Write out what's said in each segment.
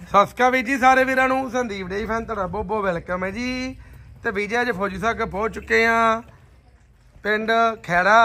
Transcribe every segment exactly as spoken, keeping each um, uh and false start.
ਸਤਿ ਸ਼੍ਰੀ ਅਕਾਲ ਵੀਰ ਜੀ ਸਾਰੇ ਵੀਰਾਂ ਨੂੰ। ਸੰਦੀਪ ਡੇਰੀ ਫੈਨ ਤੁਹਾਡਾ ਬਹੁਤ ਬਹੁਤ ਵੈਲਕਮ ਹੈ ਜੀ। ਤੇ ਵੀਰ ਜੀ ਅੱਜ ਫੌਜੀ ਸਾਹਿਬ ਪਹੁੰਚ ਚੁੱਕੇ ਆ ਪਿੰਡ ਖੈੜਾ,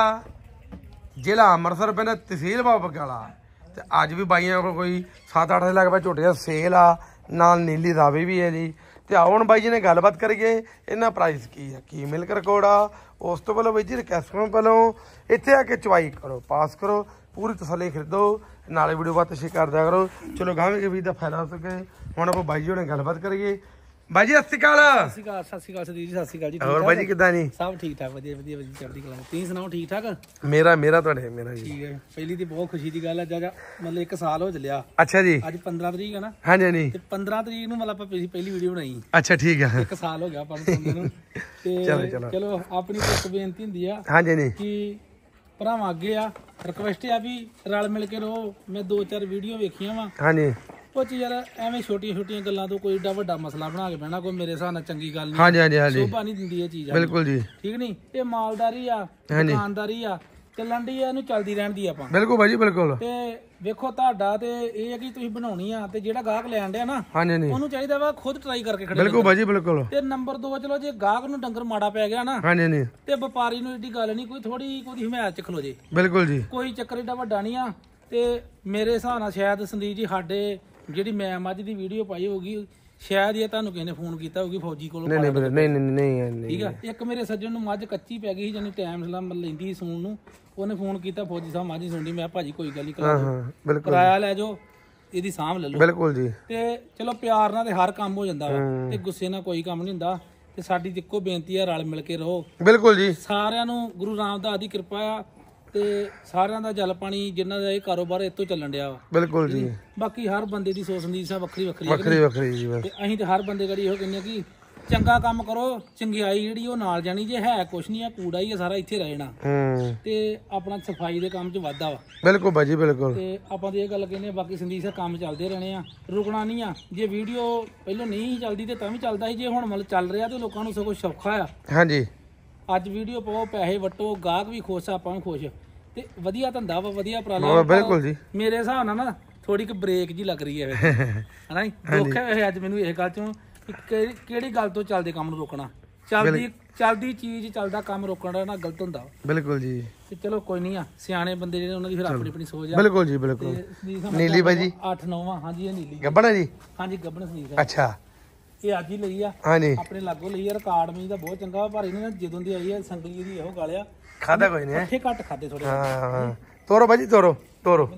ਜ਼ਿਲ੍ਹਾ ਅੰਮ੍ਰਿਤਸਰ, ਪਿੰਡ ਤਹਿਸੀਲ ਬਾਬਾ ਬਕਾਲਾ। ਤੇ ਅੱਜ ਵੀ ਬਾਈਆਂ ਕੋਲ ਕੋਈ ਸੱਤ ਅੱਠ ਦੇ ਲਗਭਗ ਝੋਟੀਆਂ ਸੇਲ ਆ, ਨਾਲ ਨੀਲੀ ਰਾਵੀ ਵੀ ਹੈ ਜੀ। ਤੇ ਆਓ ਹੁਣ ਬਾਈ ਜੀ ਨੇ ਗੱਲਬਾਤ ਕਰੀਏ ਇਹਨਾਂ ਪ੍ਰਾਈਸ ਕੀ ਆ, ਕੀ ਮਿਲਕ ਰਿਕਾਰਡ ਆ। ਉਸ ਤੋਂ ਪਹਿਲਾਂ ਬਾਈ ਜੀ ਰਿਕਵੈਸਟ ਕਰੋ, ਪਹਿਲਾਂ ਇੱਥੇ ਆ ਕੇ ਚਵਾਈ ਕਰੋ, ਪਾਸ ਕਰੋ, ਪੂਰੀ ਤਸੱਲੀ ਖਰੀਦੋ, ਨਾਲੇ ਵੀਡੀਓ ਬਾਤ ਸ਼ੇਅਰ ਕਰ ਦਿਆ ਕਰੋ। ਚਲੋ ਗਾਵੇਂ ਕੇ ਵੀ ਦਾ ਫਾਇਦਾ ਹੋ ਸਕੇ। ਹੁਣ ਆਪਾਂ ਬਾਈ ਜੀ ਹੋਣੇ ਗੱਲਬਾਤ ਕਰੀਏ। ਬਾਈ ਜੀ ਸਤਿ ਸ਼੍ਰੀ ਅਕਾਲ। ਸਤਿ ਸ਼੍ਰੀ ਅਕਾਲ, ਸਤਿ ਸ਼੍ਰੀ ਅਕਾਲ ਸਦੀਪ ਜੀ, ਸਤਿ ਸ਼੍ਰੀ ਅਕਾਲ ਜੀ। ਹੋਰ ਬਾਈ ਜੀ ਕਿੱਦਾਂ ਜੀ? ਸਭ ਠੀਕ ਠਾਕ, ਵਧੀਆ ਵਧੀਆ ਵਧੀਆ, ਚੜ੍ਹਦੀ ਕਲਾ। ਤੁਸੀਂ ਸੁਣਾਓ, ਠੀਕ ਠਾਕ? ਮੇਰਾ ਮੇਰਾ ਤੁਹਾਡੇ ਮੇਰਾ ਜੀ ਠੀਕ ਹੈ। ਪਹਿਲੀ ਤੇ ਬਹੁਤ ਖੁਸ਼ੀ ਦੀ ਗੱਲ ਹੈ, ਅੱਜ ਮਤਲਬ ਇੱਕ ਸਾਲ ਹੋ ਚੱਲਿਆ। ਅੱਛਾ ਜੀ। ਅੱਜ ਪੰਦਰਾਂ ਤਰੀਕ ਹੈ ਨਾ? ਹਾਂਜੀ ਹਾਂਜੀ। ਤੇ ਪੰਦਰਾਂ ਤਰੀਕ ਨੂੰ ਮਤਲਬ ਆਪਾਂ ਪਹਿਲੀ ਵੀਡੀਓ ਬਣਾਈ। ਅੱਛਾ ਠੀਕ ਆ। ਇੱਕ ਸਾਲ ਹੋ ਗਿਆ ਆਪਾਂ ਨੂੰ। ਤੇ ਚਲੋ ਚਲੋ ਆਪਣੀ ਇੱਕ ਬੇਨਤੀ ਹੁੰਦੀ ਆ ਹਾਂਜੀ ਨਹੀਂ ਕਿ ਭਰਾਵਾਂ ਅੱਗੇ ਆ ਰਿਕਵੈਸਟ ਆ ਵੀ ਰਲ ਮਿਲ ਕੇ ਰਹੋ। ਮੈਂ ਦੋ ਚਾਰ ਵੀਡੀਓ ਵੇਖੀਆਂ ਵਾ, ਹਾਂਜੀ ਕੁਝ ਯਾਰ ਐਵੇਂ ਛੋਟੀਆਂ ਛੋਟੀਆਂ ਗੱਲਾਂ ਤੋਂ ਕੋਈ ਏਡਾ ਵੱਡਾ ਮਸਲਾ ਬਣਾ ਕੇ ਬਹਿਣਾ ਕੋਈ ਮੇਰੇ ਹਿਸਾਬ ਨਾਲ ਚੰਗੀ ਗੱਲ ਨਹੀਂ। ਹਾਂਜੀ ਹਾਂਜੀ ਹਾਂਜੀ ਸ਼ੋਭਾ ਨਹੀਂ ਦਿੰਦੀ ਇਹ ਚੀਜ਼। ਬਿਲਕੁਲ ਜੀ, ਠੀਕ ਨਹੀਂ। ਇਹ ਮਾਲਦਾਰੀ ਆ, ਦੁਕਾਨਦਾਰੀ ਆ, ਚੱਲਣ ਦੀ ਆ, ਇਹਨੂੰ ਚੱਲਦੀ ਰਹਿਣ ਦੀ ਆਪਾਂ। ਬਿਲਕੁਲ ਭਾਜੀ ਬਿਲਕੁਲ। ਤੇ ਵੇਖੋ ਤੁਹਾਡਾ ਤੇ ਇਹ ਹੈ ਕਿ ਤੁਸੀਂ ਬਣਾਉਣੀ ਆ, ਤੇ ਜਿਹੜਾ ਗਾਹਕ ਲੈਣ ਡਿਆ ਨਾ ਹਾਂਜੀ ਹਾਂਜੀ ਉਹਨੂੰ ਚਾਹੀਦਾ ਵਾ ਖੁਦ ਟਰਾਈ ਕਰਕੇ ਖੜੇ। ਬਿਲਕੁਲ ਭਾਜੀ ਬਿਲਕੁਲ। ਤੇ ਨੰਬਰ ਦੋ, ਚਲੋ ਜੇ ਗਾਹਕ ਨੂੰ ਡੰਗਰ ਮਾੜਾ ਪੈ ਗਿਆ ਨਾ, ਹਾਂਜੀ ਹਾਂਜੀ, ਤੇ ਵਪਾਰੀ ਨੂੰ ਏਡੀ ਗੱਲ ਨਹੀਂ, ਕੋਈ ਥੋੜੀ ਕੋਈ ਹਮਾਇਤ ਚ ਖਲੋ ਜੇ। ਬਿਲਕੁਲ ਜੀ, ਕੋਈ ਚੱਕਰ ਏਡਾ ਵੱਡਾ ਨਹੀਂ ਆ। ਤੇ ਮੇਰੇ ਹਿਸਾਬ ਨਾਲ ਸ਼ਾਇਦ ਸੰਦੀਪ ਜੀ ਸਾਡੇ ਜਿਹੜੀ ਮੈਂ ਮੱਝ ਦੀ ਵੀਡੀਓ ਪਾਈ ਹੋਊਗੀ, ਸ਼ਾਇਦ ਇਹ ਤੁਹਾਨੂੰ ਕਿਸੇ ਨੇ ਫੋਨ ਕੀਤਾ ਹੋਊਗੀ ਫੌਜੀ ਕੋਲੋਂ। ਨਹੀਂ ਨਹੀਂ ਨਹੀਂ ਨਹੀਂ ਨਹੀਂ ਠੀਕ ਆ। ਇੱਕ ਮੇਰੇ ਸੱਜਣ ਨੂੰ ਮੱਝ ਕੱਚੀ ਪੈ ਗਈ ਸੀ, ਜਾਨੀ ਟਾਈਮ ਸਲਾਮ ਲੈਂਦੀ ਸੂਣ ਨੂੰ, ਉਹਨੇ ਫੋਨ ਕੀਤਾ ਫੌਜੀ ਸਾਹਿਬ ਮੱਝ ਸੁਣਦੀ। ਮੈਂ ਭਾਜੀ ਕੋਈ ਗੱਲ ਨਹੀਂ, ਕਰਾ ਦਿਓ, ਕਿਰਾਇਆ ਲੈ ਜਾਓ, ਇਹਦੀ ਸਾਂਭ ਲੈ ਲਓ। ਬਿਲਕੁਲ ਜੀ। ਤੇ ਚਲੋ ਪਿਆਰ ਨਾਲ ਤੇ ਹਰ ਕੰਮ ਹੋ ਜਾਂਦਾ ਵਾ, ਤੇ ਗੁੱਸੇ ਨਾਲ ਕੋਈ ਕੰਮ ਨਹੀਂ ਹੁੰਦਾ। ਤੇ ਸਾਡੀ ਇੱਕੋ ਬੇਨਤੀ ਆ, ਰਲ ਮਿਲ ਕੇ ਰਹੋ। ਬਿਲਕੁਲ ਜੀ। ਸਾਰਿਆਂ ਨੂੰ ਗੁਰੂ ਰਾਮਦਾਸ ਦੀ ਕਿਰਪਾ ਆ, ਤੇ ਸਾਰਿਆਂ ਦਾ ਜਲ ਪਾਣੀ ਜਿਨ੍ਹਾਂ ਦਾ ਇਹ ਕਾਰੋਬਾਰ ਇੱਥੋਂ ਚੱਲਣ ਡਿਆ ਵਾ। ਬਿਲਕੁਲ ਜੀ। ਬਾਕੀ ਹਰ ਬੰਦੇ ਦੀ ਸੋਚ ਸੰਦੀਪ ਸਾਹਿਬ ਵੱਖਰੀ ਵੱਖਰੀ ਵੱਖਰੀ ਵੱਖਰੀ ਜੀ। ਤੇ ਅਸੀਂ ਤੇ ਹਰ ਬੰਦੇ ਗੜੀ ਇਹੋ ਕਹਿੰਦੇ ਆ ਕਿ ਚੰਗਾ ਕੰਮ ਕਰੋ, ਚੰਗਿਆਈ ਜਿਹੜੀ ਉਹ ਨਾਲ ਜਾਣੀ। ਜੇ ਹੈ ਕੁਛ ਨਹੀਂ ਆ, ਕੂੜਾ ਹੀ ਆ ਸਾਰਾ, ਇੱਥੇ ਰਹਿਣਾ। ਹੂੰ। ਤੇ ਆਪਣਾ ਸਫਾਈ ਦੇ ਕੰਮ 'ਚ ਵਾਧਾ ਵਾ। ਬਿਲਕੁਲ ਭਾਜੀ ਬਿਲਕੁਲ। ਤੇ ਆਪਾਂ ਤੇ ਇਹ ਗੱਲ ਕਹਿੰਦੇ, ਬਾਕੀ ਸੰਦੀਪ ਸਾਹਿਬ ਕੰਮ ਚੱਲਦੇ ਰਹਿਣੇ ਆ, ਰੁਕਣਾ ਨਹੀਂ ਆ। ਜੇ ਵੀਡੀਓ ਪਹਿਲਾਂ ਨਹੀਂ ਚੱਲਦੀ ਤੇ ਤਾਂ ਵੀ ਚੱਲਦਾ ਸੀ, ਜੇ ਹੁਣ ਮਤਲਬ ਚੱਲ ਰਿਹਾ ਤੇ ਲੋਕਾਂ ਨੂੰ ਸਗੋਂ ਸੌਖਾ ਆ। ਹਾਂਜੀ। ਅੱਜ ਵੀਡੀਓ ਪਾਓ, ਪੈਸੇ ਵਟੋ, ਗਾਹਕ ਵੀ ਖੁਸ਼, ਆਪਾਂ ਵੀ ਖੁਸ਼। ਤੇ ਵਧੀਆ ਧੰਦਾ ਵਾ, ਵਧੀਆ ਉਪਰਾਲਾ। ਬਿਲਕੁਲ ਜੀ। ਮੇਰੇ ਹਿਸਾਬ ਨਾਲ ਨਾ ਥੋੜੀ ਕਿ ਬ੍ਰੇਕ ਜੀ ਲੱਗ ਰਹੀ ਹੈ ਹਨਾ। ਦੁੱਖ ਹੈ ਅੱਜ ਮੈਨੂੰ ਇਹ ਗੱਲ ਚੋਂ ਕਿ ਕਿਹੜੀ ਗੱਲ ਤੋਂ ਚੱਲਦੇ ਕੰਮ ਨੂੰ ਰੋਕਣਾ। ਚੱਲਦੀ ਚੱਲਦੀ ਚੀਜ਼, ਚੱਲਦਾ ਕੰਮ ਰੋਕਣਾ ਨਾ ਗਲਤ ਹੁੰਦਾ। ਬਿਲਕੁਲ ਜੀ। ਤੇ ਚਲੋ ਕੋਈ ਨਹੀਂ ਆ, ਸਿਆਣੇ ਬੰਦੇ ਜਿਹੜੇ ਉਹਨਾਂ ਦੀ ਫਿਰ ਆਪਣੀ ਆਪਣੀ ਸੋਚ ਆ। ਬਿਲਕੁਲ ਜੀ ਬਿਲਕੁਲ। ਨੀਲੀ ਬਾਈ ਜੀ ਅੱਠ ਨੌਂ ਆ। ਹਾਂਜੀ ਇਹ ਨੀਲੀ ਗੱਬਣ ਹੈ ਜੀ। ਹਾਂਜੀ ਗੱਬਣ ਸੰਦੀਪ। ਅੱਛਾ। ਇਹ ਅੱਜ ਹੀ ਲਈ ਆ, ਹਾਂਜੀ ਆਪਣੇ ਲਾਗੋਂ ਲਈ ਆ। ਰਿਕਾਰਡ ਮੀ ਦਾ ਬਹੁਤ ਚੰਗਾ, ਪਰ ਇਹਨੇ ਨਾ ਜਦੋਂ ਦੀ ਆਈ ਆ ਸੰਗਲੀ ਦੀ ਇਹੋ ਗਾਲਿਆ ਖਾਦਾ ਕੋਈ ਨਹੀਂ। ਇੱਥੇ ਘੱਟ ਖਾਦੇ ਥੋੜੇ। ਹਾਂ ਤੋਰੋ ਬਾਜੀ, ਤੋਰੋ ਤੋਰੋ।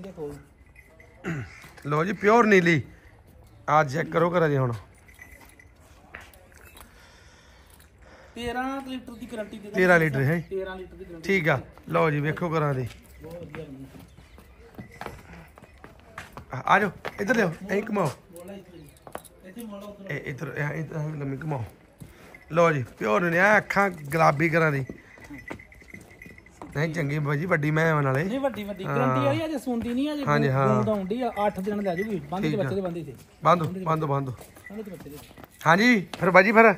ਲੋ ਜੀ ਪਿਓਰ ਨੀਲੀ, ਆ ਚੈੱਕ ਕਰੋ ਕਰਾ ਜੀ। ਹੁਣ ਤੇਰਾਂ ਲੀਟਰ ਦੀ ਗਾਰੰਟੀ ਦੇ। ਤੇਰਾਂ ਲੀਟਰ ਹੈ। ਤੇਰਾਂ ਲੀਟਰ ਦੀ ਗਾਰੰਟੀ। ਠੀਕ ਆ। ਲਓ ਜੀ ਵੇਖੋ ਕਰਾਂ ਦੀ। ਬਹੁਤ ਵਧੀਆ ਬਣੀ। ਆ ਜਾਓ ਇੱਧਰ ਲਿਓ, ਐਂ ਘਮਾਓ, ਇੱਥੇ ਮੋੜੋ ਇਹ ਇੱਧਰ ਇੱਧਰ ਲੰਮੀ ਘਮਾਓ। ਲਓ ਜੀ ਪਿਓਰ ਨੇ ਆ, ਅੱਖਾਂ ਗੁਲਾਬੀ ਕਰਾਂ ਦੀ। ਨਹੀਂ ਚੰਗੀ ਬਾਜੀ, ਵੱਡੀ ਮੈਂ ਨਾਲੇ। ਨਹੀਂ ਵੱਡੀ ਵੱਡੀ ਗਾਰੰਟੀ ਆ। ਅਜੇ ਸੁਣਦੀ ਨਹੀਂ, ਅਜੇ ਹਾਂਜੀ ਹਾਂ ਆਉਂਦੀ ਆ। ਅੱਠ ਦਿਨ ਲੈ ਜੂਗੀ। ਬੰਦ ਦੇ ਬੱਚੇ ਦੇ ਬੰਦੇ ਸੀ। ਬੰਦ ਬੰਦ ਬੰਦ। ਬੰਦ ਦੇ ਬੱਚੇ ਦੇ। ਹਾਂਜੀ ਫਿਰ ਬਾਜੀ ਫਿਰ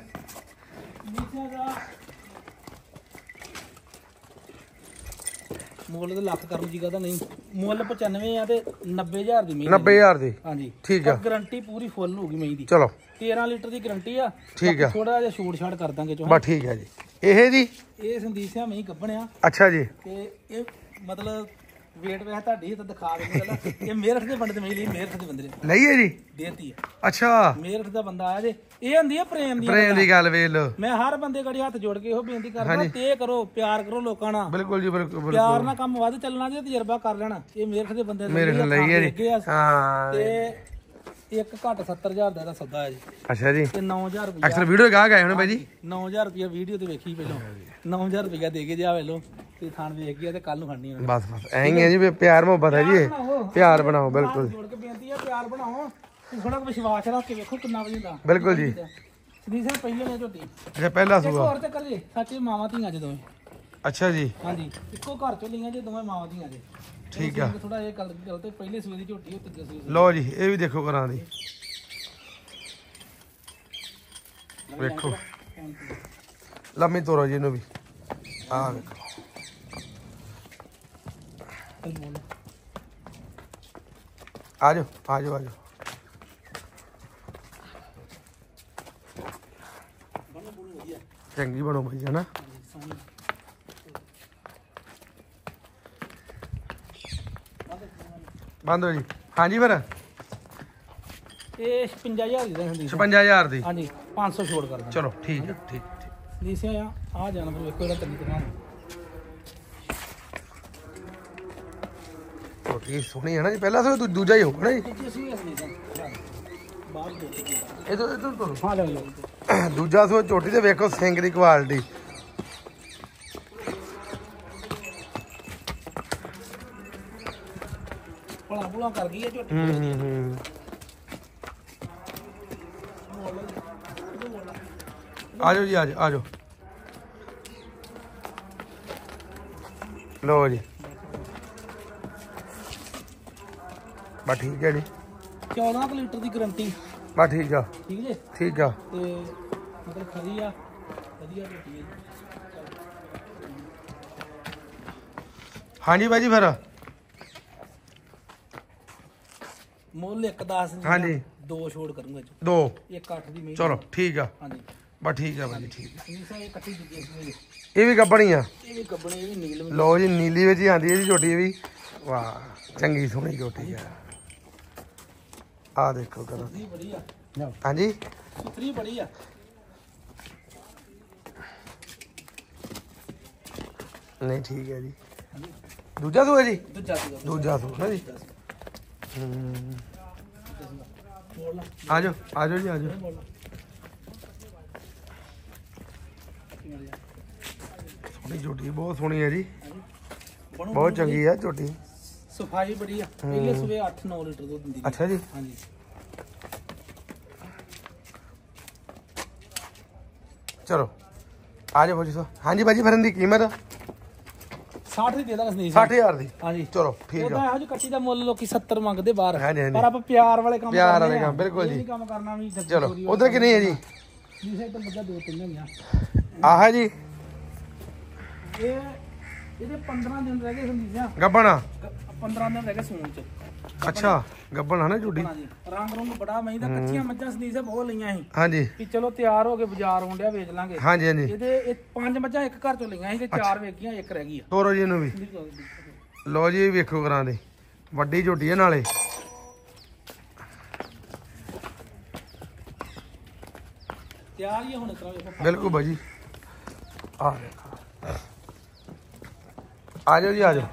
ਮੁੱਲ ਤਾਂ ਲੱਖ ਕਰਨ ਜੀ ਕਹਦਾ ਨਹੀਂ, ਮੁੱਲ ਪਚਾਨਵੇਂ ਆ ਤੇ ਨੱਬੇ ਹਜ਼ਾਰ ਦੀ ਮਹੀਂ। ਨੱਬੇ ਹਜ਼ਾਰ ਦੀ। ਹਾਂਜੀ ਠੀਕ ਆ। ਗਾਰੰਟੀ ਪੂਰੀ ਫੁੱਲ ਹੋਊਗੀ ਮਹੀਂ ਦੀ। ਚਲੋ ਤੇਰਾਂ ਲੀਟਰ ਦੀ ਗਾਰੰਟੀ ਆ। ਠੀਕ ਆ। ਥੋੜਾ ਜਿਹਾ ਛੂਟ ਛਾੜ ਕਰ ਦਾਂਗੇ ਚੋ। ਬਸ ਠੀਕ ਹੈ ਜੀ। ਇਹ ਜੀ ਇਹ ਸੰਦੀਪ ਸਿੰਘ ਮਹੀਂ ਗੱਭਣਿਆ। ਅੱਛਾ ਜੀ। ਤੇ ਇਹ ਮਤਲਬ ਵੇਟ ਵੇ ਤੁਹਾਡੀ ਤਾਂ ਦਿਖਾ ਦੇ ਪਹਿਲਾਂ। ਇਹ ਮੇਰਠ ਦੇ ਬੰਦੇ ਮਹੀਂ ਲਈ, ਮੇਰਠ ਦੇ ਬੰਦੇ ਨੇ ਲਈ ਹੈ ਜੀ। ਦੇਤੀ ਆ। ਅੱਛਾ ਮੇਰਠ ਦਾ ਬੰਦਾ ਆਇਆ ਜੇ। ਇਹ ਹੁੰਦੀ ਆ ਪ੍ਰੇਮ ਦੀ। ਪ੍ਰੇਮ ਦੀ ਗੱਲ ਵੇਖ ਲਓ। ਮੈਂ ਹਰ ਬੰਦੇ ਗੜੀ ਹੱਥ ਜੋੜ ਕੇ ਇਹੋ ਬੇਨਤੀ ਕਰਦਾ, ਤੇ ਕਰੋ ਪਿਆਰ ਕਰੋ ਲੋਕਾਂ ਨਾਲ। ਬਿਲਕੁਲ ਜੀ ਬਿਲਕੁਲ। ਪਿਆਰ ਨਾਲ ਕੰਮ ਵੱਧ ਚੱਲਣਾ ਜੇ, ਤਜਰਬਾ ਕਰ ਲੈਣਾ। ਇਹ ਮੇਰਠ ਦੇ ਬੰਦੇ ਮੇਰੇ ਨਾਲ ਲਈ ਹੈ ਜੀ। ਹਾਂ ਤੇ ਇੱਕ ਘੱਟ ਸੱਤਰ ਹਜ਼ਾਰ ਦਾ ਇਹਦਾ ਸੌਦਾ ਹੈ ਜੀ। ਅੱਛਾ ਜੀ। ਤੇ ਨੌ ਹਜ਼ਾਰ ਰੁਪਇਆ ਅਕਸਰ ਵੀਡੀਓ ਗਾਹ ਗਏ ਹੁਣ ਬਾਈ ਜੀ। ਨੌ ਹਜ਼ਾਰ ਰੁਪਇਆ ਵੀਡੀਓ ਤੇ ਵੇਖੀ ਪਹਿਲਾਂ। ਨੌ ਹਜ਼ਾਰ ਰੁਪਇਆ ਦੇ ਕੇ ਜਾ ਵੇਲੋ ਤੇ ਥਾਣ ਵੇਖ ਗਿਆ ਤੇ ਕੱਲ ਨੂੰ ਖੜਨੀ। ਬਸ ਬਸ ਐਂ ਹੀ ਹੈ ਜੀ, ਪਿਆਰ ਮੁਹੱਬਤ ਹੈ ਜੀ। ਇਹ ਪਿਆਰ ਬਣਾਓ। ਬਿਲਕੁਲ ਜੋੜ ਕੇ ਬੇਨਤੀ ਆ, ਪਿਆਰ ਬਣਾਓ। ਥੋੜਾ ਵਿਸ਼ਵਾਸ ਰੱਖ ਕੇ ਵੇਖੋ ਕਿੰਨਾ ਵਧੀਆ ਹੁੰਦਾ। ਬਿਲਕੁਲ ਜੀ। ਸਦੀਪ ਸਿੰਘ ਪਹਿਲੇ ਨੇ ਝੋਟੀ। ਅੱਛਾ ਪਹਿਲਾ ਇੱਕ ਸੂਆ। ਹੋਰ ਤੇ ਕਰੇ ਸੱਚੇ ਮਾਵਾਂ ਧੀਆਂ ਜੇ ਦੋਵੇਂ। ਅੱਛਾ ਜੀ। ਹਾਂਜੀ ਇੱਕੋ ਘਰ ਚੋਂ ਲਈਆਂ ਜੇ ਦੋਵੇਂ ਮਾਵਾਂ ਧੀਆਂ ਜੇ। ਠੀਕ ਆ। ਥੋੜਾ ਇਹ ਗੱਲ ਗੱਲ ਤੇ ਪਹਿਲੇ ਸੂਏ ਦੀ ਝੋਟੀ, ਉਹ ਤੀਜੇ ਸੂਏ। ਲਓ ਜੀ ਇਹ ਵੀ ਦੇਖੋ ਕਰਾਂ ਦੀ। ਵੇਖੋ ਲੰਮੀ ਤੋਰੋ ਜੀ ਇਹਨੂੰ ਵੀ। ਆ ਵੇਖੋ ਆ ਜਾਓ ਆ ਜਾਓ ਆ ਜਾਓ। ਚੰਗੀ ਬਣੋ ਬਾਈ ਹੈ ਨਾ। ਬੰਦ ਹੋ ਜੀ। ਹਾਂਜੀ ਫਿਰ ਇਹ ਛਪੰਜਾ ਹਜ਼ਾਰ ਦੀ ਹੁੰਦੀ ਛਪੰਜਾ ਹਜ਼ਾਰ ਦੀ। ਹਾਂਜੀ ਪੰਜ ਸੌ ਛੋੜ ਕਰਦਾ। ਚਲੋ ਠੀਕ ਹੈ ਠੀਕ ਠੀਕ। ਨੀਸੇ ਆ ਆ ਜਾਨਵਰ ਵੇਖੋ ਇਹਦਾ ਚੰਗੀ ਤਰ੍ਹਾਂ ਝੋਟੀ ਸੋਹਣੀ ਹੈ ਨਾ ਜੀ। ਪਹਿਲਾਂ ਤਾਂ ਦੂਜਾ ਹੀ ਹੋਊਗਾ ਨਾ ਜੀ। ਇਹ ਤੋਂ ਇਹ ਤੋਂ ਹਾਂ ਲੈ ਲਓ। ਦੂਜਾ ਸੋ ਝੋਟੀ ਤੇ ਵੇਖੋ ਸਿੰਘ ਦੀ ਕੁਆਲਿਟੀ। ਭਲਾ ਭੁਲਾ ਕਰ ਗਈ ਹੈ ਝੋਟੀ। ਹੂੰ ਹੂੰ ਹੂੰ ਆਜੋ ਜੀ ਆਜੋ ਆਜੋ। ਲੋ ਜੀ ਬਾ ਠੀਕ ਹੈ ਜੀ। ਚੌਦਾਂ ਕੁ ਲੀਟਰ ਦੀ ਗਰੰਟੀ। ਬਾ ਠੀਕ ਆ ਠੀਕ ਜੀ। ਠੀਕ ਆ ਤੇ ਮਤਲਬ ਖਰੀ ਆ ਵਧੀਆ ਝੋਟੀ ਹੈ। ਹਾਂਜੀ ਬਾਈ ਜੀ ਫਿਰ ਮੁੱਲ ਇੱਕ ਦਸ ਹਾਂਜੀ ਦੋ ਛੋੜ ਕਰੂੰਗਾ ਜੀ। ਦੋ ਇੱਕ ਅੱਠ ਦੀ ਮੇਰੀ। ਚਲੋ ਠੀਕ ਆ। ਹਾਂਜੀ ਬਾ ਠੀਕ ਆ ਬਾਈ ਜੀ ਠੀਕ ਆ। ਨੀਸਾ ਇਹ ਕੱਟੀ ਦਿੱਤੀ ਸੀ। ਇਹ ਵੀ ਗੱਬਣੀ ਆ। ਇਹ ਵੀ ਕੱਬਣੇ ਇਹ ਵੀ ਨੀਲ। ਲੋ ਜੀ ਨੀਲੀ ਵਿੱਚ ਹੀ ਆਂਦੀ ਹੈ ਜੀ ਝੋਟੀ ਇਹ ਵੀ। ਵਾਹ ਚੰਗੀ ਸੋਹਣੀ ਝੋਟੀ ਆ। ਆ ਦੇਖੋ ਕਰਾਂ ਸੁਥਰੀ ਬੜੀ ਆ। ਹਾਂਜੀ ਸੁਥਰੀ ਬੜੀ ਆ। ਨਹੀਂ ਠੀਕ ਹੈ ਜੀ। ਦੂਜਾ ਸੂਆ ਜੀ। ਦੂਜਾ ਸੀਗਾ। ਦੂਜਾ ਸੂਆ ਨਾ ਜੀ। ਹੂੰ ਬੋਲ ਲਾ ਆਜੋ ਆਜੋ ਜੀ ਆਜੋ। ਬੋਲ ਲਾ। ਸੋਹਣੀ ਝੋਟੀ ਬਹੁਤ ਸੋਹਣੀ ਹੈ ਜੀ। ਬਣੋ ਬਹੁਤ ਚੰਗੀ ਹੈ ਝੋਟੀ। ਸਫਾਈ ਬੜੀ ਆ। ਪਹਿਲੇ ਸਵੇਰੇ ਅੱਠ ਨੌ ਲੀਟਰ ਦੁੱਧ ਦਿੰਦੀ। ਅੱਛਾ ਜੀ। ਹਾਂਜੀ ਚਲੋ ਆਜੋ ਭਾਜੀ ਸੋ। ਹਾਂਜੀ ਭਾਜੀ ਫਿਰ ਦੀ ਕੀਮਤ ਸਾਠ ਦੀ ਦੇ ਦਾਂਗਾ ਸੰਦੀਪ। ਸੱਠ ਹਜ਼ਾਰ ਦੀ। ਹਾਂਜੀ ਚਲੋ ਠੀਕ ਉਹਦਾ ਆ। ਇਹੋ ਜਿਹੀ ਕੱਟੀ ਦਾ ਮੁੱਲ ਲੋਕੀ ਸੱਤਰ ਮੰਗਦੇ ਬਾਹਰ। ਹਾਂਜੀ, ਹਾਂਜੀ। ਪਰ ਆਪਾਂ ਪਿਆਰ ਵਾਲੇ ਕੰਮ ਪਿਆਰ ਕਰਨੇ ਵਾਲੇ ਆ। ਕੰਮ, ਬਿਲਕੁਲ ਇਹ ਜੀ। ਨਹੀਂ ਕੰਮ ਕਰਨਾ ਵੀ ਠੱਗੀ ਚਲੋ ਚੋਰੀ ਉਧਰ ਕਿੰਨੀ ਹੈ ਜੀ। ਨੀਸੇ ਤੋਂ ਬੱਜਾ ਦੋ ਤਿੰਨ ਹੋਈਆਂ। ਆਹ ਜੀ ਇਹ ਇਹਦੇ ਪੰਦਰਾਂ ਦਿਨ ਰਹਿ ਗਏ ਸੰਦੀਪਿਆ। ਗੱਬਣਾ। ਪੰਦਰਾਂ ਦਿਨ ਰਹਿ ਗਏ ਸੂਣ ਚ। ਅੱਛਾ ਗੱਬਣ ਹੈ ਨਾ ਝੋਟੀ। ਹਾਂਜੀ ਰੰਗ ਰੰਗ ਬੜਾ ਮਹੀਂ ਦਾ। ਕੱਚੀਆਂ ਮੱਝਾਂ ਸੰਦੀਪ ਬਹੁਤ ਲਈਆਂ ਸੀ ਹਾਂਜੀ ਵੀ ਚਲੋ ਤਿਆਰ ਹੋ ਕੇ ਬਾਜ਼ਾਰ ਆਉਂਦਿਆ ਵੇਚ ਲਾਂਗੇ। ਹਾਂਜੀ ਹਾਂਜੀ। ਇਹਦੇ ਇਹ ਪੰਜ ਮੱਝਾਂ ਇੱਕ ਘਰ ਚੋਂ ਲਈਆਂ ਸੀ ਤੇ ਚਾਰ ਵੇਚ ਗਈਆਂ ਇੱਕ ਰਹਿ ਗਈ ਆ। ਤੋਰੋ ਜੀ ਇਹਨੂੰ ਵੀ। ਲੋ ਜੀ ਵੇਖੋ ਕਰਾਂ ਦੇ ਵੱਡੀ ਝੋਟੀ ਹੈ ਨਾਲੇ। ਤਿਆਰ ਹੀ ਆ ਹੁਣ ਇਸ ਤਰ੍ਹਾਂ ਵੇਖੋ। ਬਿਲਕੁਲ ਬਾਜੀ। ਆ ਦੇਖੋ ਆਜੋ ਜੀ ਆਜੋ।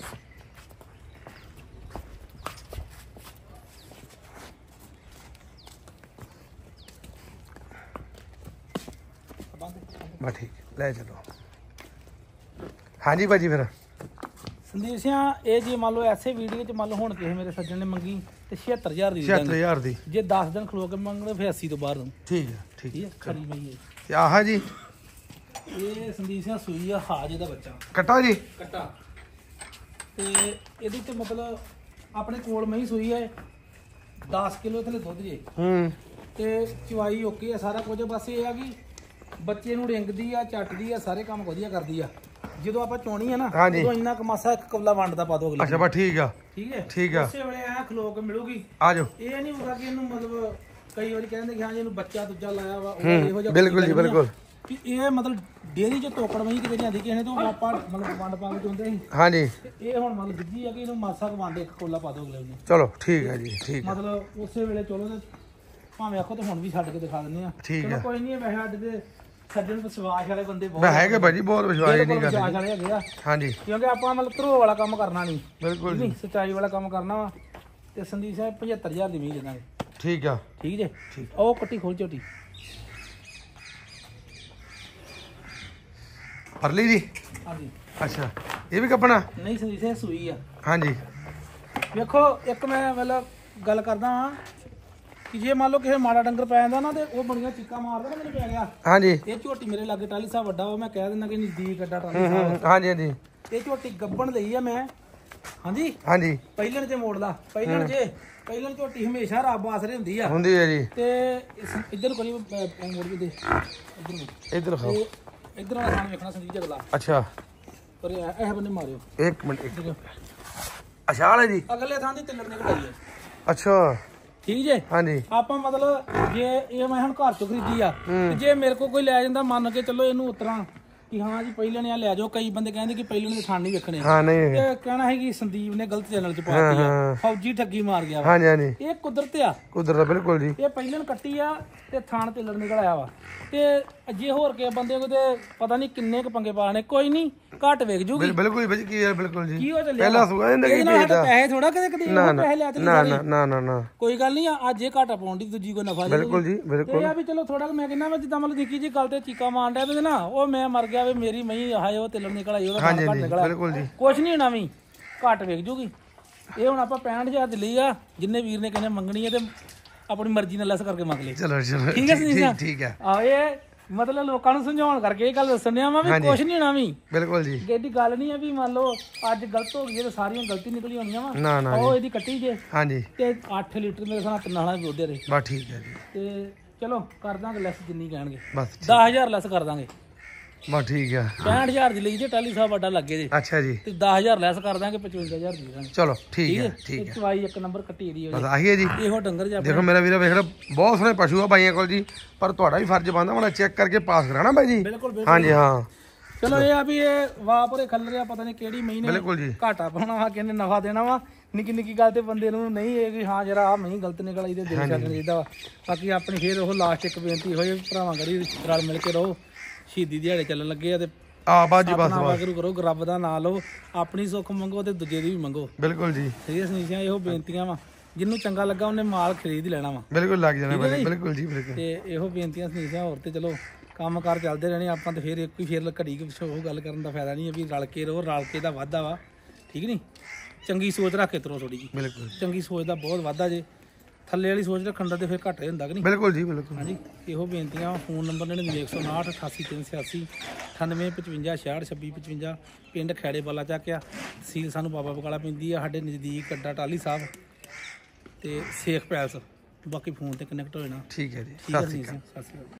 ਬਾ ਠੀਕ ਲੈ ਚਲੋ। ਹਾਂਜੀ ਭਾਜੀ ਫਿਰ ਸੰਦੀਪ ਸਿੰਘ ਇਹ ਜੀ ਮੰਨ ਲਓ ਐਸੇ ਵੀਡੀਓ ਚ ਮੰਨ ਲਓ ਹੁਣ ਕਿਸੇ ਮੇਰੇ ਸੱਜਣ ਨੇ ਮੰਗੀ ਤੇ ਛਿਅੱਤਰ ਹਜ਼ਾਰ ਦੀ ਦੇ ਛਿਅੱਤਰ ਦਾਂਗੇ। ਹਜ਼ਾਰ ਦੀ। ਜੇ ਦਸ ਦਿਨ ਖਲੋ ਕੇ ਮੰਗਦੇ ਫਿਰ ਅੱਸੀ ਤੋਂ ਬਾਹਰ ਨੂੰ। ਠੀਕ ਹੈ ਠੀਕ ਠੀਕ ਹੈ ਖਰੀ ਮਈ ਹੈ। ਤੇ ਆਹ ਜੀ ਇਹ ਸੰਦੀਪ ਸਿੰਘ ਸੂਈ ਆ ਹਾਜ ਦਾ ਬੱਚਾ ਕਟਾ ਜੀ। ਕੱਟਾ ਤੇ ਇਹਦੀ ਤੇ ਮਤਲਬ ਆਪਣੇ ਕੋਲ ਮਈ ਸੂਈ ਹੈ ਦਸ ਕਿਲੋ ਥਲੇ ਦੁੱਧ ਜੇ। ਹੂੰ ਤੇ ਚਵਾਈ ਓਕੇ ਆ ਸਾਰਾ ਕੁਝ। ਬਸ ਇਹ ਆ ਕਿ ਬੱਚੇ ਨੂੰ ਰਿੰਗਦੀ ਆ ਚੱਟਦੀ ਆ ਸਾਰੇ ਕੰਮ ਵਧੀਆ ਕਰਦੀ ਆ। ਜਦੋਂ ਆਪਾਂ ਚੋਣੀ ਆ ਨਾ ਹਾਂਜੀ। ਉਦੋਂ ਇੰਨਾ ਕਮਾਸਾ ਇੱਕ ਕਵਲਾ ਵੰਡਦਾ ਪਾ ਦੋ ਅਗਲੇ ਅੱਛਾ ਬਾ ਠੀਕ ਆ ਠੀਕ ਹੈ ਠੀਕ ਆ। ਉਸੇ ਵੇਲੇ ਆ ਖਲੋ ਕੇ ਮਿਲੂਗੀ। ਆਜੋ। ਇਹ ਨਹੀਂ ਹੋਊਗਾ ਕਿ ਇਹਨੂੰ ਮਤਲਬ ਕਈ ਵਾਰੀ ਕਹਿੰਦੇ ਕਿ ਹਾਂ ਜੀ ਇਹਨੂੰ ਬੱਚਾ ਦੂਜਾ ਲਾਇਆ ਵਾ ਉਹ ਹੂੰ, ਇਹੋ ਜਿਹਾ ਬਿਲਕੁਲ ਜੀ, ਬਿਲਕੁਲ। ਵੀ ਇਹ ਮਤਲਬ ਡੇਅਰੀ ਚ ਤੋਕੜ ਮਈ ਕਿਤੇ ਜਾਂਦੀ ਕਿਸੇ ਨੇ ਤੋਂ ਆਪਾਂ ਮਤਲਬ ਵੰਡ ਪਾ ਕੇ ਚੁੰਦੇ ਸੀ ਹਾਂਜੀ ਤੇ ਇਹ ਹੁਣ ਮਤਲਬ ਗਿੱਜੀ ਆ ਕਿ ਇਹਨੂੰ ਮਾਸਾ ਕੁ ਵੰਡ ਇੱਕ ਕੋਲਾ ਪਾ ਦੋ ਅਗਲੇ ਨੂੰ। ਚਲੋ ਠੀਕ ਹੈ ਜੀ ਠੀਕ ਹੈ। ਮਤਲਬ ਉਸੇ ਵੇਲੇ ਚਲੋ ਤੇ ਭਾਵੇਂ ਆਖੋ ਤੇ ਹੁਣ ਵੀ ਛੱਡ ਕੇ ਦਿਖਾ ਦਿੰਦੇ ਆ। ਠੀਕ ਆ। ਚਲੋ ਕੋਈ ਨਹੀਂ ਵੈਸੇ ਸਾਡੇ ਤੇ ਸੱਜਣ ਵਿਸ਼ਵਾਸ ਵਾਲੇ ਬੰਦੇ ਬਹੁਤ ਮੈਂ ਹੈਗੇ ਭਾਜੀ ਬਹੁਤ ਵਿਸ਼ਵਾਸ ਨਹੀਂ ਵਿਸ਼ਵਾਸ ਕਰਦੇ। ਵਾਲੇ ਹੈਗੇ ਆ ਹਾਂਜੀ ਕਿਉਂਕਿ ਆਪਾਂ ਮਤਲਬ ਧਰੋ ਵਾਲਾ ਕੰਮ ਕਰਨਾ ਨਹੀਂ। ਬਿਲਕੁਲ ਜੀ ਨਹੀਂ ਸੱਚਾਈ ਵਾਲਾ ਕੰਮ ਕਰਨਾ ਵਾ। ਤੇ ਸੰਦੀਪ ਸਾਹਿਬ ਪਝੱਤਰ ਹਜ਼ਾਰ ਦੀ ਮੀਂਹ ਦੇ ਦਾਂਗੇ। ਠੀਕ ਆ ਠੀਕ ਜੇ ਠੀਕ। ਉਹ ਕੱਟੀ ਖੋਲ ਝੋਟੀ ਪਰਲੀ ਜੀ। ਹਾਂਜੀ ਅੱਛਾ ਇਹ ਵੀ ਕੱਪਣਾ। ਨਹੀਂ ਸੰਦੀਪ ਸਾਹਿਬ ਸੂਈ ਆ। ਹਾਂਜੀ ਵੇਖੋ ਇੱਕ ਮੈਂ ਮਤਲਬ ਗੱਲ ਕਰਦਾ ਹਾਂ ਕਿ ਜੇ ਮੰਨ ਲਓ ਕਿਸੇ ਮਾੜਾ ਡੰਗਰ ਪੈ ਜਾਂਦਾ ਨਾ ਤੇ ਉਹ ਬੜੀਆਂ ਚੀਕਾਂ ਮਾਰਦਾ ਨਾ ਮੈਨੂੰ ਪੈ ਗਿਆ। ਹਾਂਜੀ ਇਹ ਝੋਟੀ ਮੇਰੇ ਲਾਗੇ ਟਾਲੀ ਸਾਹਿਬ ਵੱਡਾ ਵਾ ਮੈਂ ਕਹਿ ਦਿੰਦਾ ਕਿ ਨਜ਼ਦੀਕ ਅੱਡਾ ਟਾਲੀ ਹੂੰ, ਸਾਹਿਬ। ਹੂੰ, ਹਾਂਜੀ ਹਾਂਜੀ ਇਹ ਝੋਟੀ ਗੱਬਣ ਲਈ ਆ ਮੈਂ। ਹਾਂਜੀ ਹਾਂਜੀ ਪਹਿਲਣ ਤੇ ਮੋੜ ਲਾ ਪਹਿਲਣ ਜੇ ਪਹਿਲਣ ਝੋਟੀ ਹਮੇਸ਼ਾ ਰੱਬ ਆਸਰੇ ਹੁੰਦੀ ਆ। ਹੁੰਦੀ ਹੈ ਜੀ। ਤੇ ਇਸ- ਇੱਧਰ ਕਰੀ ਅਹ, ਮੋੜ ਵੀ ਦੇ ਇੱਧਰ ਨੂੰ। ਇੱਧਰ ਖਾਓ। ਤੇ ਇੱਧਰ ਵਾਲਾ ਖਾਣ ਵੇਖਣਾ ਸੰਦੀਪ ਜੀ ਅਗਲਾ ਅੱਛਾ ਪਰ ਇਹ ਇਹ ਬੰਨੇ ਮਾਰਿਓ। ਇੱਕ ਮਿੰਟ ਇੱਕ ਅਸ਼ਾਲ ਹੈ ਜੀ। ਅਗਲੇ ਥਾਂ ਦੀ ਤਿੱਲੜ ਨੇ ਕਢਾਈ ਹੈ। ਅੱਛਾ ਠੀਕ ਜੇ ਹਾਂਜੀ ਆਪਾਂ ਮਤਲਬ ਜੇ ਇਹ ਮੈਂ ਹੁਣ ਘਰ ਚੋਂ ਖਰੀਦੀ ਆ ਤੇ ਜੇ ਮੇਰੇ ਕੋਲ ਕੋਈ ਲੈ ਜਾਂਦਾ ਮੰਨ ਕੇ ਚੱਲੋ ਇਹਨੂੰ ਉਤਰਾਂ ਕਿ ਹਾਂ ਜੀ ਪਹਿਲੇ ਨੇ ਆ ਲੈ ਜਾਓ ਕਈ ਬੰਦੇ ਕਹਿੰਦੇ ਕਿ ਪਹਿਲੇ ਨੇ ਥਾਣ ਨਹੀਂ ਵੇਖਣੇ ਹਾਂ ਨਹੀਂ ਤੇ ਕਹਿਣਾ ਹੈ ਕਿ ਸੰਦੀਪ ਨੇ ਗਲਤ ਚੈਨਲ 'ਚ ਪਾਤੀ ਆ ਫੌਜੀ ਠੱਗੀ ਮਾਰ ਗਿਆ ਵਾ ਹਾਂਜੀ ਹਾਂਜੀ ਇਹ ਕੁਦਰਤ ਆ ਕੁਦਰਤ ਬਿਲਕੁਲ ਜੀ ਇਹ ਪਹਿਲੇ ਨੂੰ ਕੱਟੀ ਆ ਤੇ ਥਾਣ ਤੇ ਲੜ ਨਿਕਲ ਆਇਆ ਵਾ ਤੇ ਜੇ ਹੋਰ ਕੇ ਬੰਦੇ ਕੋ ਤੇ ਪਤਾ ਨਹੀਂ ਕਿੰਨੇ ਕ ਪੰਗੇ ਪਾਣੇ ਕੋਈ ਨਹੀਂ ਘੱਟ ਵੇਖ ਜੂਗੀ ਬਿਲਕੁਲ ਜੀ ਕੀ ਯਾਰ ਬਿਲਕੁਲ ਜੀ ਕੀ ਹੋ ਚੱਲਿਆ ਪਹਿਲਾਂ ਸੁਗਾ ਇਹਨੇ ਕੀ ਵੇਚਦਾ ਪੈਸੇ ਥੋੜਾ ਕਦੇ ਕਦੇ ਪੈਸੇ ਲਿਆ ਤੇ ਨਾ ਨਾ ਨਾ ਨਾ ਨਾ ਕੋਈ ਗੱਲ ਨਹੀਂ ਅੱਜ ਇਹ ਘਾਟਾ ਪਾਉਣ ਦੀ ਦੂਜੀ ਕੋਈ ਨਫਾ ਬਿਲਕੁਲ ਜੀ ਬਿਲਕੁਲ ਇਹ ਆ ਵੀ ਚਲੋ ਥੋੜਾ ਮੈਂ ਕਹਿੰਦਾ ਮੈਂ ਜਿੱਦਾਂ ਮਤਲਬ ਦੇਖੀ ਜੀ ਗੱਲ ਤੇ ਚੀਕਾ ਮਾਰਨ ਡਿਆ ਤੇ ਨਾ ਉਹ ਮੈਂ ਮਰ ਗਿਆ ਵੀ ਮੇਰੀ ਮਈ ਆਏ ਉਹ ਤਿਲਣ ਨਿਕਲ ਆਈ ਉਹਦਾ ਘੱਟ ਨਿਕਲ ਬਿਲਕੁਲ ਜੀ ਕੁਛ ਨਹੀਂ ਹੋਣਾ ਵੀ ਘੱਟ ਵੇਖ ਜੂਗੀ ਇਹ ਹੁਣ ਆਪਾਂ ਪੈਂਹਠ ਹਜ਼ਾਰ ਦੀ ਲਈ ਆ ਜਿੰਨੇ ਵੀਰ ਨੇ ਕਹਿੰਦੇ ਮੰਗਣੀ ਹੈ ਤੇ ਆਪਣੀ ਮਰਜ਼ੀ ਨਾਲ ਲੈਸ ਕਰਕੇ ਮੰਗ ਲਈ ਚਲੋ ਚਲੋ ਠੀਕ ਹੈ ਸੰਦੀਪ ਠੀਕ ਹੈ ਆ ਇਹ ਮਤਲਬ ਲੋਕਾਂ ਨੂੰ ਸਮਝਾਉਣ ਕਰਕੇ ਇਹ ਗੱਲ ਦੱਸਣ ਆ ਵਾ ਵੀ ਕੁਛ ਨਹੀਂ ਹੋਣਾ ਵੀ ਬਿਲਕੁਲ ਜੀ ਇਹਦੀ ਗੱਲ ਨਹੀਂ ਆ ਵੀ ਮੰਨ ਲਓ ਅੱਜ ਗਲਤ ਹੋ ਗਈ ਤੇ ਸਾਰੀਆਂ ਗਲਤੀ ਨਿਕਲੀ ਹੋਣੀਆਂ ਵਾ ਨਾ ਨਾ ਉਹ ਇਹਦੀ ਕੱਟੀ ਜੇ ਹਾਂਜੀ ਤੇ ਅੱਠ ਲੀਟਰ ਮੇਰੇ ਸਾਹ ਤਿੰਨਾਂ ਵਾਲਾ ਦੁੱਧ ਦੇ ਬਸ ਠੀਕ ਹੈ ਜੀ ਤੇ ਚਲੋ ਕਰ ਦਾਂਗੇ ਲੈਸ ਜਿੰਨੀ ਕਹਿਣਗੇ ਬਸ ਦਸ ਹਜ਼ਾਰ ਲੈਸ ਕਰ ਦਾਂਗੇ ਬਸ ਠੀਕ ਹੈ ਪੈਂਹਠ ਹਜ਼ਾਰ ਦੀ ਲਈ ਜੇ ਟਾਲੀ ਸਾਹਿਬ ਵੱਡਾ ਲੱਗੇ ਜੇ ਅੱਛਾ ਜੀ ਤੇ ਦਸ ਹਜ਼ਾਰ ਲੈਸ ਕਰ ਦਾਂਗੇ ਪਚਵੰਜਾ ਹਜ਼ਾਰ ਦੀ ਦਾਂਗੇ ਚਲੋ ਠੀਕ ਹੈ ਠੀਕ ਇਹ ਚਵਾਈ ਇੱਕ ਨੰਬਰ ਕੱਟੀ ਦੀ ਬਸ ਆਹੀ ਹੈ ਜੀ ਇਹੋ ਡੰਗਰ ਜਾ ਦੇਖੋ ਮੇਰਾ ਵੀਰਾ ਵੇਖ ਲਓ ਬਹੁਤ ਸੋਹਣੇ ਪਸ਼ੂ ਆ ਬਾਈਆਂ ਕੋਲ ਜੀ ਪਰ ਤੁਹਾਡਾ ਵੀ ਫਰਜ਼ ਬਣਦਾ ਹੁਣ ਚੈੱਕ ਕਰਕੇ ਪਾਸ ਕਰਾਣਾ ਬਾਈ ਜੀ ਬਿਲਕੁਲ ਬਿਲਕੁਲ ਹਾਂਜੀ ਹਾਂ ਚਲੋ ਇਹ ਆ ਵੀ ਇਹ ਵਾਪਰੇ ਖੱਲ ਰਿਹਾ ਪਤਾ ਨਹੀਂ ਕਿਹੜੀ ਮਹੀਨੇ ਬਿਲਕੁਲ ਜੀ ਘਾਟਾ ਪਾਉਣਾ ਵਾ ਕਹਿੰਦੇ ਨਫਾ ਦੇਣਾ ਵਾ ਨਿੱਕੀ ਨਿੱਕੀ ਗੱਲ ਤੇ ਬੰਦੇ ਨੂੰ ਨਹੀਂ ਇਹ ਕਿ ਹਾਂ ਜਰਾ ਆ ਮਹੀਂ ਗਲਤ ਨਿਕਲ ਆਈ ਤੇ ਦਿਲ ਛੱਡਣਾ ਚਾਹੀਦਾ ਵਾ ਬਾਕੀ ਆਪਣੀ ਫੇਰ ਉਹ ਲਾਸਟ ਇੱਕ ਬੇਨਤੀ ਹੋਏ ਭਰਾਵਾਂ ਗੜੀ ਰਲ ਮਿਲ ਕੇ ਰਹੋ ਸ਼ਹੀਦੀ ਦਿਹਾੜੇ ਚੱਲਣ ਲੱਗੇ ਆ ਤੇ ਆ ਬਾਜੀ ਬਸ ਆਪਣਾ ਵਾਗਰੂ ਕਰੋ ਰੱਬ ਦਾ ਨਾਮ ਲਓ ਆਪਣੀ ਸੁੱਖ ਮੰਗੋ ਤੇ ਦੂਜੇ ਦੀ ਵੀ ਮੰਗੋ ਬਿਲਕੁਲ ਜੀ ਸੀਰੀਅਸ ਨਹੀਂ ਸੀ ਇਹੋ ਬੇਨਤੀਆਂ ਵਾ ਜਿਹਨੂੰ ਚੰਗਾ ਲੱਗਾ ਉਹਨੇ ਮਾਲ ਖਰੀਦ ਹੀ ਲੈਣਾ ਵਾ ਬਿਲਕੁਲ ਲੱਗ ਜਾਣਾ ਬਾਈ ਬਿਲਕੁਲ ਜੀ ਬਿਲਕੁਲ ਤੇ ਇਹੋ ਬੇਨਤੀਆਂ ਸੀ ਹੋਰ ਤੇ ਚਲੋ ਕੰਮ ਕਾਰ ਚੱਲਦੇ ਰਹਿਣੇ ਆਪਾਂ ਤੇ ਫਿਰ ਇੱਕ ਹੀ ਫਿਰ ਘੜੀ ਕੁ ਪਿੱਛੋਂ ਉਹ ਗੱਲ ਕਰਨ ਦਾ ਫਾਇਦਾ ਨਹੀਂ ਹੈ ਵੀ ਰਲ ਕੇ ਰਹੋ ਰਲ ਕੇ ਦਾ ਵਾਧਾ ਵਾ ਠੀਕ ਨਹੀਂ ਚੰਗੀ ਸੋਚ ਰੱਖ ਕੇ ਤਰੋ ਥੋੜੀ ਜੀ ਬਿਲਕੁਲ ਚੰਗੀ ਸੋਚ ਦਾ ਬਹੁਤ ਵਾਧਾ ਜੇ ਥੱਲੇ ਵਾਲੀ ਸੋਚ ਰੱਖਣ ਦਾ ਤੇ ਫਿਰ ਘੱਟ ਹੁੰਦਾ ਕਿ ਨਹੀਂ ਬਿਲਕੁਲ ਜੀ ਬਿਲਕੁਲ ਹਾਂਜੀ ਇਹੋ ਬੇਨਤੀਆਂ ਫੋਨ ਨੰਬਰ ਨੜਿਨਵੇਂ ਇੱਕ ਸੌ ਉਨਾਹਠ ਅਠਾਸੀ ਤਿੰਨ ਸੌ ਛਿਆਸੀ ਅਠਾਨਵੇਂ ਪਚਵੰਜਾ ਛਿਆਹਠ ਛੱਬੀ ਪਚਵੰਜਾ ਪਿੰਡ ਖੈੜੇ ਬਾਲਾ ਚੱਕ ਆ ਤਹਿਸੀਲ ਸਾਨੂੰ ਬਾਬਾ ਬਕਾਲਾ ਪੈਂਦੀ ਆ ਸਾਡੇ ਨਜ਼ਦੀਕ ਅੱਡਾ ਟਾਹਲੀ ਸਾਹਿਬ ਤੇ ਸੇਖ ਪੈਲਸ ਬਾਕੀ ਫੋਨ ਤੇ ਕਨੈਕਟ ਹੋ ਜਾਣਾ ਠੀਕ ਹੈ ਜੀ ਠੀਕ ਹੈ ਜੀ ਸਤਿ ਸ਼੍ਰੀ ਅਕਾਲ।